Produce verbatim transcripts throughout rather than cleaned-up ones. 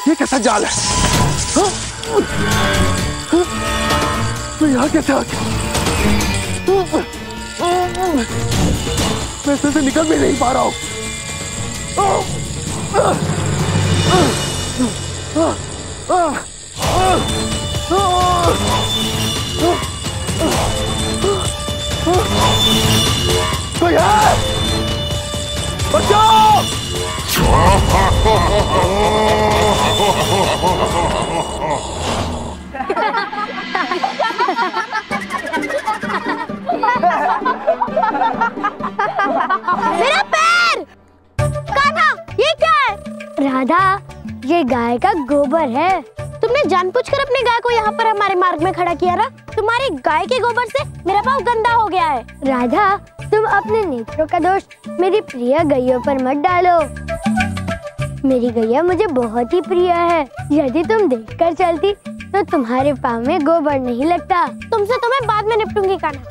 ये कैसा जाल है? हाँ? हाँ? मैं यहाँ कैसे आ गया? मैं इसमें से निकल भी नहीं पा रहा हूँ। कोई है? बचाओ! मेरा पैर! कान्हा, ये क्या है? राधा, ये गाय का गोबर है। तुमने जानबूझकर अपनी गाय को यहाँ पर हमारे मार्ग में खड़ा किया ना? तुम्हारी गाय के गोबर से मेरा पाँव गंदा हो गया है। राधा, तुम अपने नेत्रों का दोष मेरी प्रिय गैया पर मत डालो। मेरी गैया मुझे बहुत ही प्रिय है। यदि तुम देखकर चलती तो तुम्हारे पाँव में गोबर नहीं लगता। तुमसे तो मैं बाद में निपटूंगी कान्हा।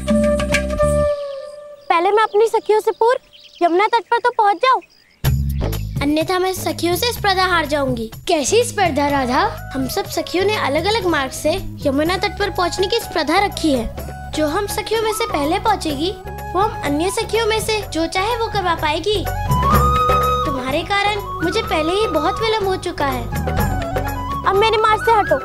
पहले मैं अपनी सखियों से पूर्व यमुना तट पर तो पहुंच जाऊं, अन्यथा मैं सखियों से स्पर्धा हार जाऊंगी। कैसी स्पर्धा राधा? हम सब सखियों ने अलग अलग मार्ग से यमुना तट पर पहुंचने की स्पर्धा रखी है। जो हम सखियों में से पहले पहुंचेगी वो हम अन्य सखियों में से जो चाहे वो करवा पाएगी। तुम्हारे कारण मुझे पहले ही बहुत विलम्ब हो चुका है। अब मेरे मार्ग से हटो।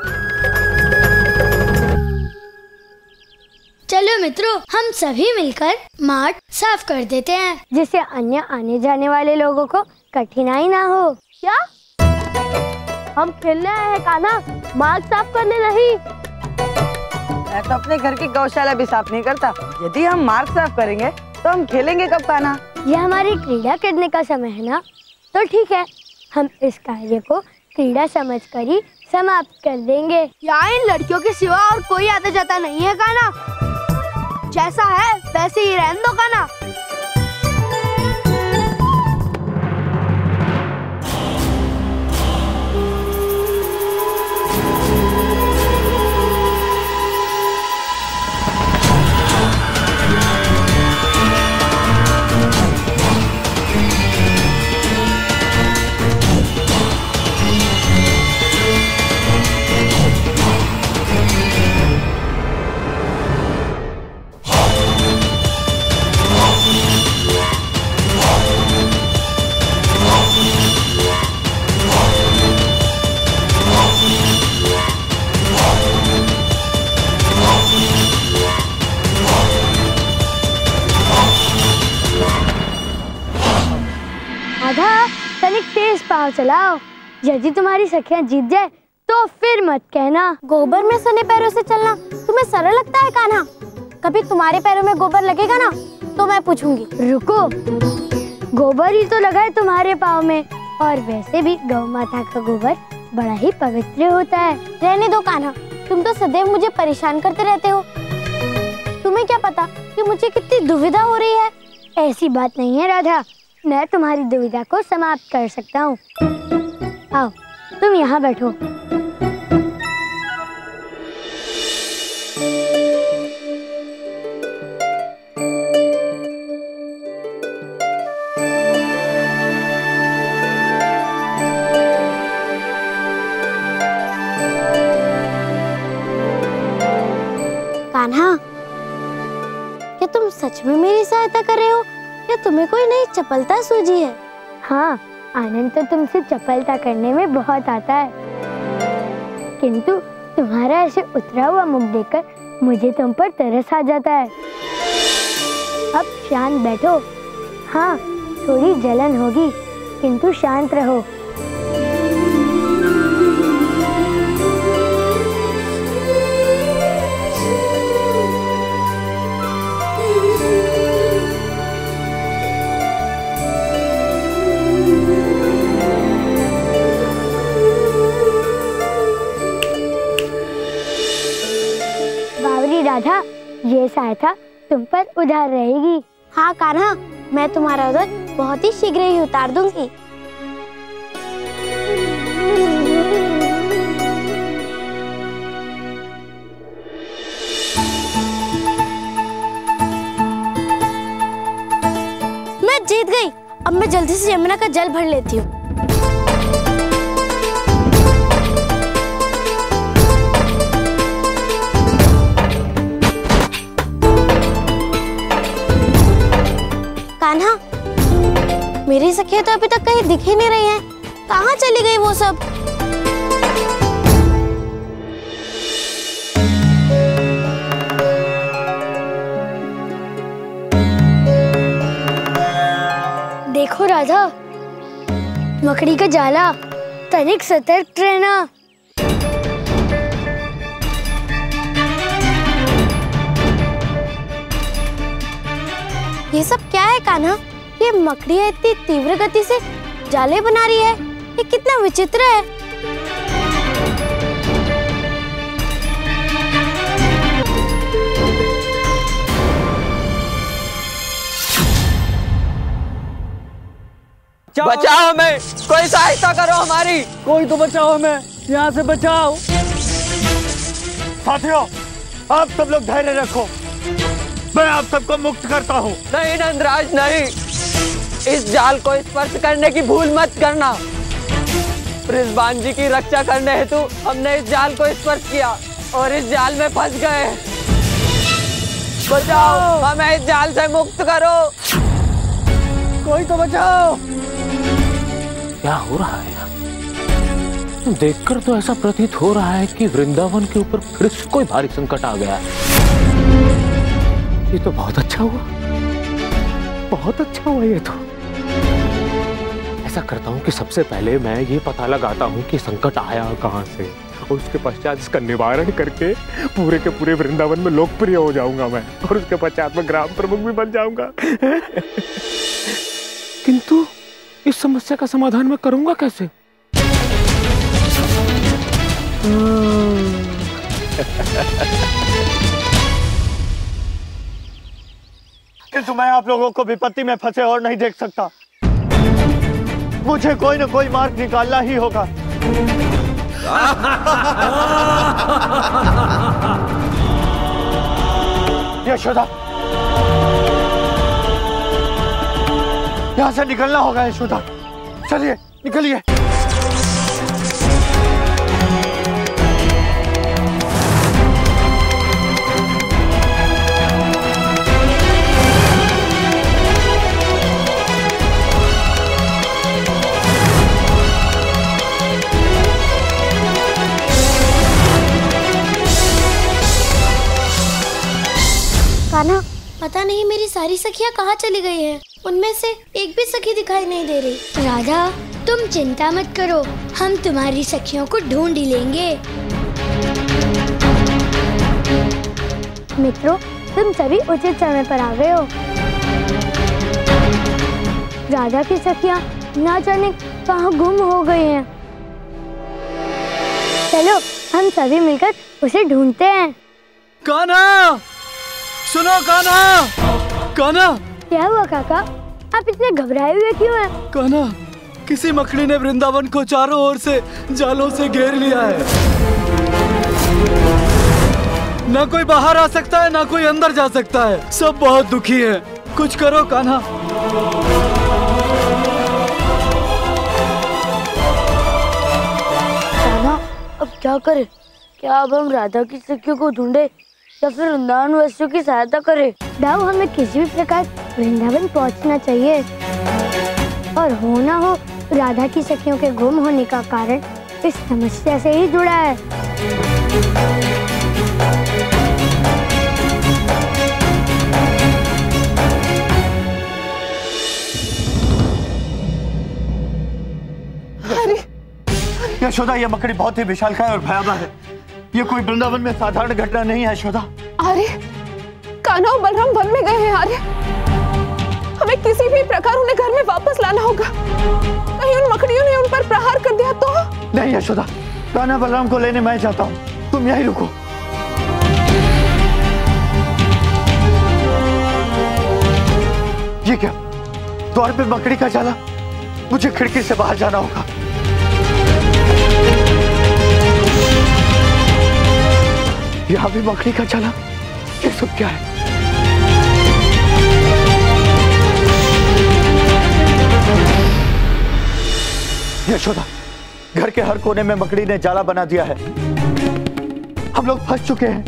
चलो मित्रों, हम सभी मिलकर मार्ग साफ कर देते हैं, जिससे अन्य आने जाने वाले लोगों को कठिनाई ना हो। क्या? हम खेलने आए हैं कान्हा, मार्ग साफ करने नहीं। मैं तो अपने घर की गौशाला भी साफ नहीं करता। यदि हम मार्ग साफ करेंगे तो हम खेलेंगे कब कान्हा? ये हमारी क्रीड़ा करने का समय है ना, तो ठीक है, हम इस कार्य को क्रीड़ा समझकर ही समाप्त कर देंगे। यहाँ इन लड़कियों के सिवा और कोई आता जाता नहीं है कान्हा। जैसा है वैसे ही रहने दो कान्हा। तनिक तेज पाँव चलाओ। यदि तुम्हारी सखियां जीत जाए तो फिर मत कहना। गोबर में सने पैरों से चलना तुम्हें सरल लगता है कान्हा? कभी तुम्हारे पैरों में गोबर लगेगा ना तो मैं पूछूंगी। रुको, गोबर ही तो लगा है तुम्हारे पाँव में, और वैसे भी गौ माता का गोबर बड़ा ही पवित्र होता है। रहने दो कान्हा, तुम तो सदैव मुझे परेशान करते रहते हो। तुम्हें क्या पता कि मुझे कितनी दुविधा हो रही है। ऐसी बात नहीं है राधा, मैं तुम्हारी दुविधा को समाप्त कर सकता हूँ। आओ, तुम यहाँ बैठो। कान्हा, क्या तुम सच में मेरी सहायता कर रहे हो या तुम्हें कोई नई चपलता सूझी है? हाँ, आनंद तो तुमसे चपलता करने में बहुत आता है, किंतु तुम्हारा ऐसे उतरा हुआ मुख देखकर मुझे तुम पर तरस आ जाता है। अब शांत बैठो। हाँ, थोड़ी जलन होगी, किंतु शांत रहो। राधा, ये सहायता तुम पर उधार रहेगी। हाँ कान्हा, मैं तुम्हारा उधार बहुत ही शीघ्र ही उतार दूंगी। मैं जीत गई। अब मैं जल्दी से यमुना का जल भर लेती हूँ। मेरी सखियां तो अभी तक कहीं दिख ही नहीं रही हैं। कहाँ चली गई वो सब? देखो राधा, मकड़ी का जाला, तनिक सतर्क रहना। ये सब क्या है कान्हा? ये मकड़ियाँ इतनी तीव्र गति से जाले बना रही है, ये कितना विचित्र है। बचाओ हमें, कोई सहायता करो हमारी। कोई तो बचाओ हमें, यहाँ से बचाओ। साथियों, आप सब लोग धैर्य रखो, मैं आप सबको मुक्त करता हूँ। नहीं नंदराज नहीं, इस जाल को स्पर्श करने की भूल मत करना। बृषभान जी की रक्षा करने हेतु हमने इस जाल को स्पर्श किया और इस जाल में फंस गए। बचाओ हमें, इस जाल से मुक्त करो। कोई तो बचाओ। क्या हो रहा है यार? देखकर तो ऐसा प्रतीत हो रहा है कि वृंदावन के ऊपर फिर से कोई भारी संकट आ गया है। ये तो बहुत अच्छा हुआ, बहुत अच्छा हुआ। ये तो ऐसा करता हूँ कि सबसे पहले मैं ये पता लगाता हूँ कि संकट आया कहाँ से, और उसके पश्चात इसका निवारण करके पूरे के पूरे वृंदावन में लोकप्रिय हो जाऊंगा मैं, और उसके पश्चात में ग्राम प्रमुख भी बन जाऊंगा। किंतु इस समस्या का समाधान मैं करूंगा कैसे? किंतु मैं आप लोगों को विपत्ति में फंसे और नहीं देख सकता। मुझे कोई न कोई मार्ग निकालना ही होगा। यशोदा, यहाँ से निकलना होगा यशोदा। चलिए निकलिए। कान्हा, पता नहीं मेरी सारी सखियाँ कहाँ चली गई हैं। उनमें से एक भी सखी दिखाई नहीं दे रही। राधा, तुम चिंता मत करो, हम तुम्हारी सखियों को ढूंढ ही लेंगे। मित्रों, तुम सभी उचित समय पर आ गए हो। राधा की सखियाँ ना जाने कहाँ गुम हो गई हैं। चलो हम सभी मिलकर उसे ढूंढते हैं। कान्हा, सुनो कान्हा, कान्हा। क्या हुआ काका? आप इतने घबराए हुए क्यों हैं? कान्हा, किसी मकड़ी ने वृंदावन को चारों ओर से जालों से घेर लिया है। ना कोई बाहर आ सकता है, ना कोई अंदर जा सकता है। सब बहुत दुखी हैं। कुछ करो कान्हा। कान्हा, अब क्या करें? क्या अब हम राधा की सखियों को ढूंढे या फिर वृंदावन वासियों की सहायता करें? दाऊ, हमें किसी भी प्रकार वृंदावन पहुंचना चाहिए, और हो ना हो राधा की सखियों के गुम होने का कारण इस समस्या से ही जुड़ा है। यशोदा, ये मकड़ी बहुत ही विशालकाय और भयावह है। ये कोई वृंदावन में साधारण घटना नहीं है यशोदा। अरे कान्हा और बलराम वन में गए हैं। अरे हमें किसी भी प्रकार उन्हें घर में वापस लाना होगा। कहीं उन मकड़ियों ने उन पर प्रहार कर दिया तो? नहीं यशोदा, कान्हा बलराम को लेने मैं जाता हूँ, तुम यहीं रुको। ये क्या? द्वार पे मकड़ी का जाला। मुझे खिड़की से बाहर जाना होगा। यहाँ भी मकड़ी का जाला। ये सब क्या है? यशोदा, घर के हर कोने में मकड़ी ने जाला बना दिया है। हम लोग फंस चुके हैं।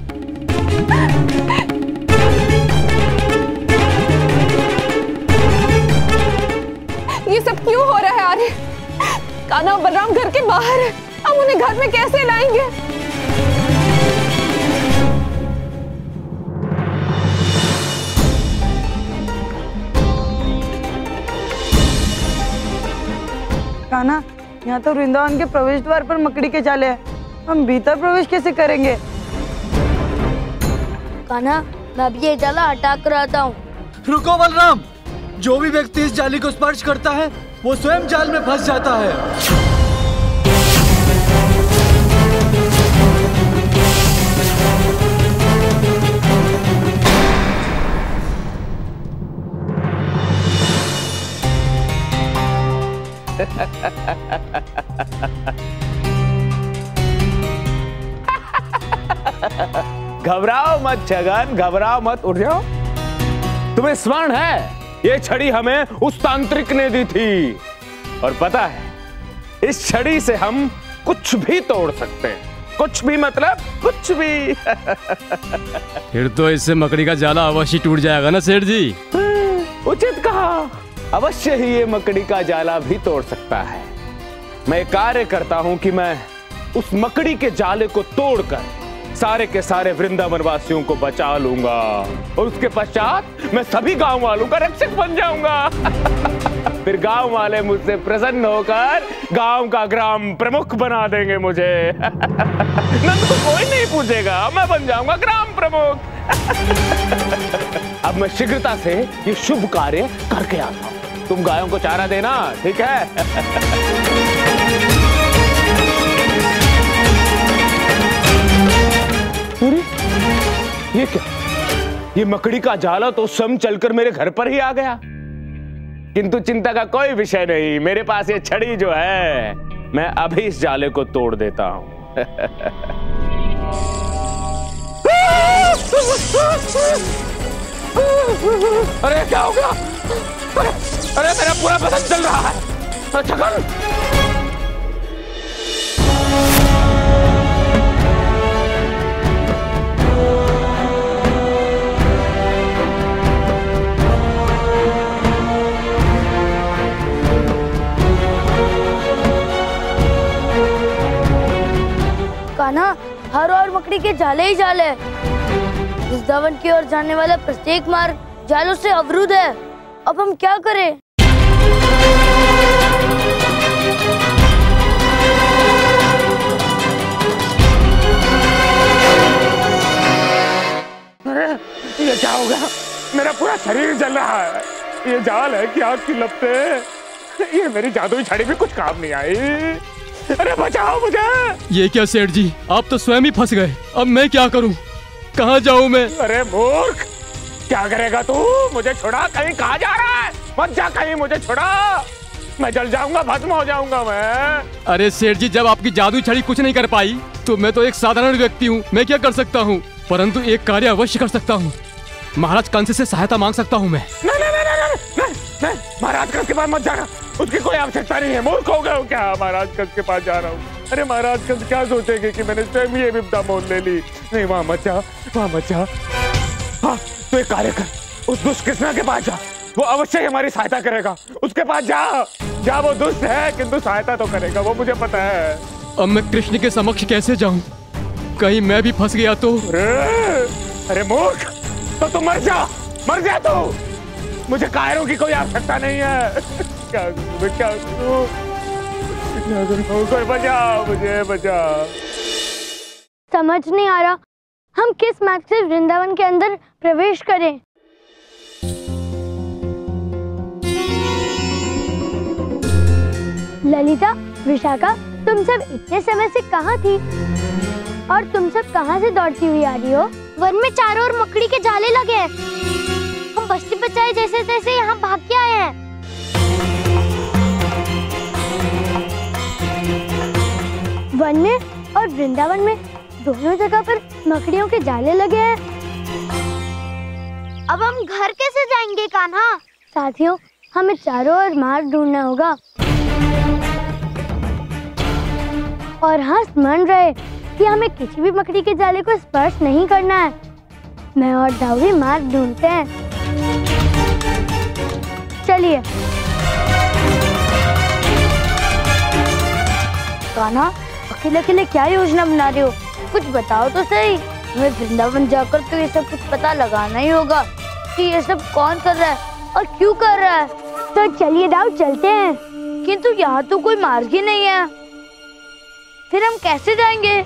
ये सब क्यों हो रहा है आर्य? कान्हा और बलराम घर के बाहर है, हम उन्हें घर में कैसे लाएंगे? कान्हा, यहाँ तो वृंदावन के प्रवेश द्वार पर मकड़ी के जाले हैं, हम भीतर प्रवेश कैसे करेंगे? कान्हा, मैं अभी ये जाला हटा कर आता हूँ। रुको बलराम, जो भी व्यक्ति इस जाली को स्पर्श करता है वो स्वयं जाल में फंस जाता है। घबराओ मत छगन, घबराओ मत, उठ जाओ। तुम्हें स्मरण है ये छड़ी हमें उस तांत्रिक ने दी थी, और पता है इस छड़ी से हम कुछ भी तोड़ सकते हैं, कुछ भी मतलब कुछ भी। फिर तो इससे मकड़ी का जाला अवश्य टूट जाएगा ना सेठ जी? उचित कहा, अवश्य ही ये मकड़ी का जाला भी तोड़ सकता है। मैं कार्य करता हूं कि मैं उस मकड़ी के जाले को तोड़कर सारे के सारे वृंदावन वासियों को बचा लूंगा, और उसके पश्चात मैं सभी गांव वालों का रक्षक बन जाऊंगा। फिर गांव वाले मुझसे प्रसन्न होकर गांव का ग्राम प्रमुख बना देंगे मुझे। नंद को कोई नहीं पूछेगा, मैं बन जाऊंगा ग्राम प्रमुख। अब मैं शीघ्रता से ये शुभ कार्य करके आता हूं। तुम गायों को चारा देना, ठीक है? अरे ये क्या? ये मकड़ी का जाला तो स्वयं चलकर मेरे घर पर ही आ गया। किंतु चिंता का कोई विषय नहीं, मेरे पास ये छड़ी जो है, मैं अभी इस जाले को तोड़ देता हूं। अरे क्या हो गया? अरे, अरे मेरा पूरा बदन चल रहा है। अच्छा कर। कान्हा, हर और मकड़ी के जाले ही जाले। वृंदावन की ओर जाने वाला प्रत्येक मार्ग जालों से अवरुद्ध है। अब हम क्या करें? अरे ये क्या हो गया? मेरा पूरा शरीर जल रहा है। ये जाल है कि आग की लपटें? ये मेरी जादुई छड़ी भी कुछ काम नहीं आई। अरे बचाओ मुझे। ये क्या सेठ जी, आप तो स्वयं ही फंस गए। अब मैं क्या करूं? कहां जाऊं मैं? अरे मूर्ख, क्या करेगा तू? मुझे छुड़ा, कहीं कहां जा रहा है? मत जा कहीं, मुझे छुड़ा, मैं जल जाऊंगा, भस्म हो जाऊंगा मैं। अरे सेठ जी, जब आपकी जादुई छड़ी कुछ नहीं कर पाई तो मैं तो एक साधारण व्यक्ति हूँ, मैं क्या कर सकता हूँ? परंतु एक कार्य अवश्य कर सकता हूँ। महाराज कंस से सहायता मांग सकता हूँ मैं। नहीं नहीं नहीं नहीं नहीं, महाराज कंस के पास मत जाना, उसकी कोई आवश्यकता नहीं है। मूर्ख हो गए हो क्या? महाराज कंस के पास जा रहा हूँ। अरे महाराज कंस क्या सोचेंगे कि मैंने स्वयं ये विपदा मोल ले ली। नहीं, वहां मत जा, वहां मत जा। हाँ तो एक कार्य कर, उस दुष्ट कृष्णा के पास जा, वो अवश्य ही हमारी सहायता करेगा। उसके पास जा, जा, वो दुष्ट है किंतु सहायता तो करेगा, वो मुझे पता है। अब मैं कृष्ण के समक्ष कैसे जाऊं? कहीं मैं भी फंस गया तो? अरे, अरे मूर्ख, तो तू मर जा, मर जा तू। मुझे कायरों की कोई आवश्यकता नहीं है। क्या करूं, क्या करूं? क्या करूं? कोई बचाओ मुझे, बचाओ। समझ नहीं आ रहा हम किस मार्ग से वृंदावन के अंदर प्रवेश करें। ललिता, विशाखा, तुम सब इतने समय से कहाँ थी? और तुम सब कहाँ से दौड़ती हुई आ रही हो? वन में चारों ओर मकड़ी के जाले लगे हैं। हम बस्ती बचाए जैसे तैसे यहाँ भाग के आए हैं। वन में और वृंदावन में दोनों जगह पर मकड़ियों के जाले लगे हैं। अब हम घर कैसे जाएंगे कान्हा? साथियों, हमें चारों ओर मार्ग ढूंढना होगा। और हाँ, स्मरण रहे कि हमें किसी भी मकड़ी के जाले को स्पर्श नहीं करना है। मैं और दाऊरी मार्ग ढूंढते हैं। चलिए। कान्हा, अकेले अकेले क्या योजना बना रहे हो? कुछ बताओ तो सही। हमें वृंदावन जाकर तो ये सब कुछ पता लगाना ही होगा कि ये सब कौन कर रहा है और क्यों कर रहा है। तो चलिए दाऊ चलते हैं। किंतु यहाँ तो कोई मार्ग ही नहीं है, फिर हम कैसे जाएंगे?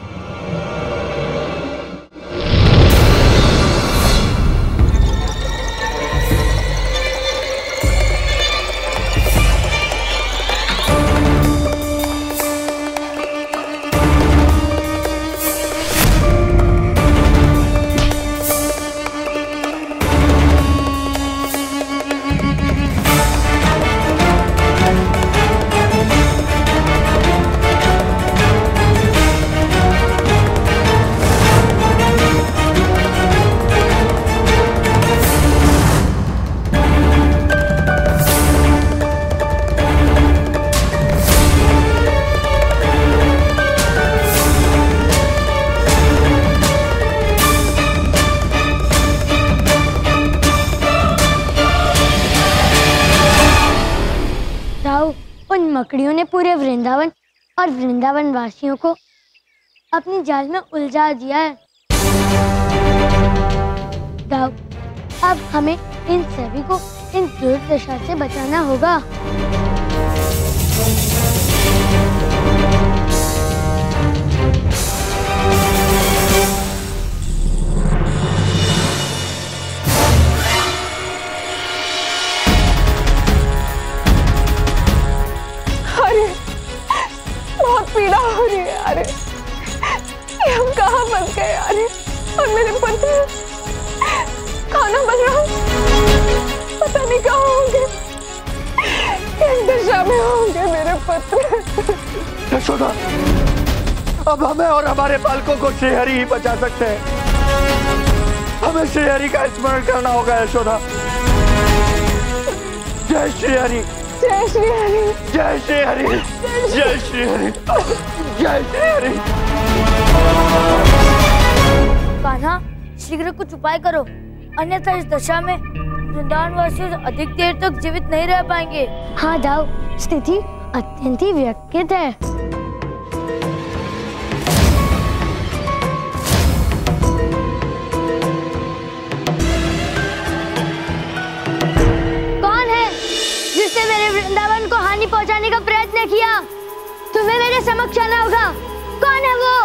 उन मकड़ियों ने पूरे वृंदावन और वृंदावन वासियों को अपनी जाल में उलझा दिया है। दाऊ, अब हमें इन सभी को इन दुर्दशा से बचाना होगा। पीड़ा हो रही है। अरे ये हम कहाँ फंस गए? अरे और मेरे पुत्र खाना बन रहा, पता नहीं कहाँ होंगे, किस दिशा में होंगे मेरे पुत्र। यशोदा, अब हमें और हमारे बालकों को श्रीहरि ही बचा सकते हैं। हमें श्रीहरि का स्मरण करना होगा यशोदा। जय श्रीहरि, जय श्रीहरि, जय श्रीहरि, जय श्रीहरि, जय श्रीहरि। कान्हा, शीघ्र कुछ उपाय करो, अन्यथा इस दशा में वृंदावन वासी अधिक देर तक जीवित नहीं रह पाएंगे। हाँ दाऊ, स्थिति अत्यंत ही विकट है। कौन है जिसने मेरे वृंदावन को हानि पहुंचाने का प्रयत्न किया? तुम्हें मेरे समक्ष आना होगा। कौन है वो?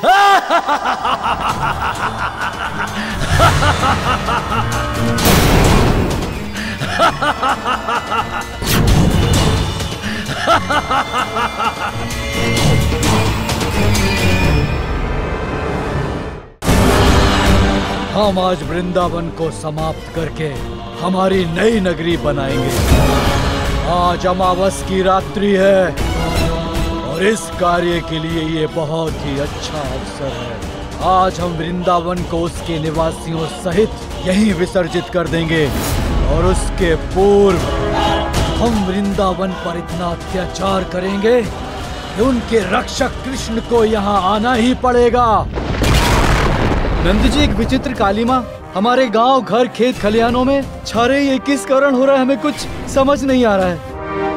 हम आज वृंदावन को समाप्त करके हमारी नई नगरी बनाएंगे। आज अमावस की रात्रि है और इस कार्य के लिए ये बहुत ही अच्छा अवसर है। आज हम वृंदावन को उसके निवासियों सहित यहीं विसर्जित कर देंगे और उसके पूर्व हम वृंदावन पर इतना अत्याचार करेंगे कि उनके रक्षक कृष्ण को यहाँ आना ही पड़ेगा। नंद जी, एक विचित्र कालिमा हमारे गांव, घर, खेत खलिहानों में छा रही है। किस कारण हो रहा है हमें कुछ समझ नहीं आ रहा है।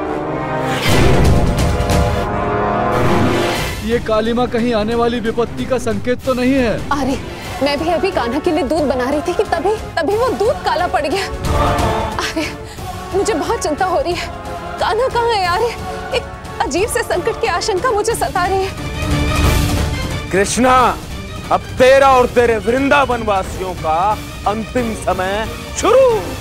ये कालिमा कहीं आने वाली विपत्ति का संकेत तो नहीं है? अरे मैं भी अभी कान्हा के लिए दूध बना रही थी कि तभी तभी वो दूध काला पड़ गया। अरे मुझे बहुत चिंता हो रही है। कान्हा कहाँ है यार? एक अजीब से संकट की आशंका मुझे सता रही है। कृष्णा, अब तेरा और तेरे वृंदावन वासियों का अंतिम समय शुरू।